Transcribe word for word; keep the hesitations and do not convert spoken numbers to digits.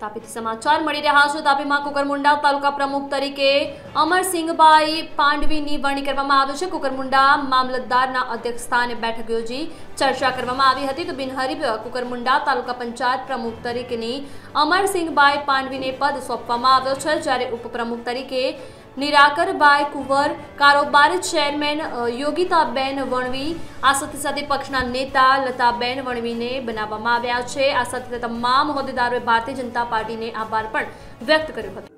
તાપીથી સમાચાર મળી રહ્યા છે। તાપીમાં કુકરમુંડા તાલુકા પ્રમુખ તરીકે અમરસિંહભાઈ પાંડવીની વરણી કરવામાં આવી છે। કુકરમુંડા મામલતદારના અધ્યક્ષસ્થાને બેઠક યોજી ચર્ચા કરવામાં આવી હતી। તો બિનહરીફ કુકરમુંડા તાલુકા પંચાયત પ્રમુખ તરીકેની અમરસિંહભાઈ પાંડવીને પદ સોંપવામાં આવ્યો છે, જ્યારે ઉપપ્રમુખ તરીકે નિરાકરભાઈ કુંવર, કારોબારી ચેરમેન યોગિતાબેન વણવી, આ સાથે સાથે પક્ષના નેતા લતાબેન વણવીને બનાવવામાં આવ્યા છે। આ સાથે તમામ હોદ્દેદારોએ ભારતીય જનતા પાર્ટીને આભાર પણ વ્યક્ત કર્યો હતો।